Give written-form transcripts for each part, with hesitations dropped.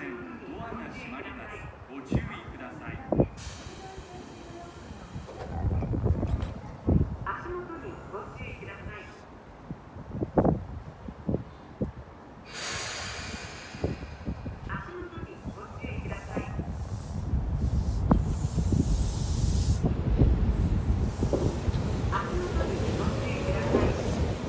線ドアが閉まります。ご注意ください。 足元にご注意ください。足元にご注意ください。足元にご注意ください。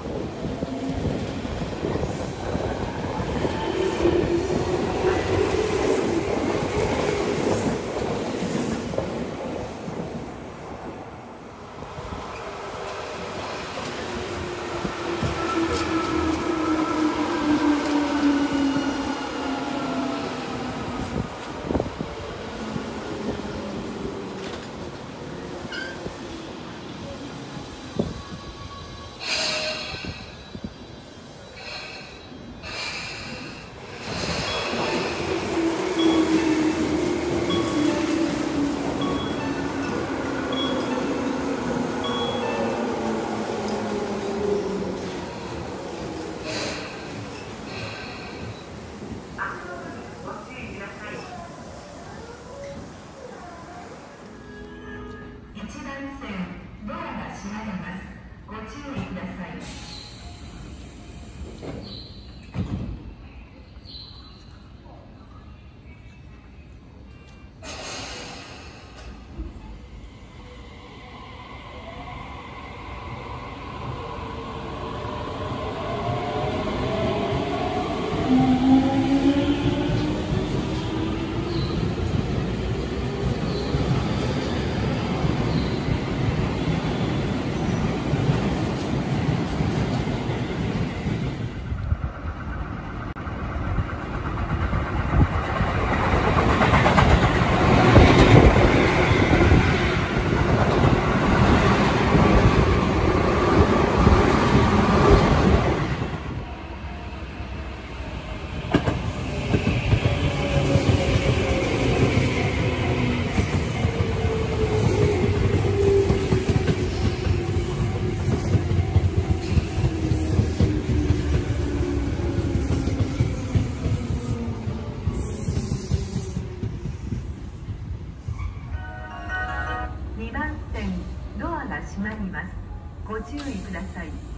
一番線ドアが閉まります。ご注意ください。2番線ドアが閉まります。ご注意ください。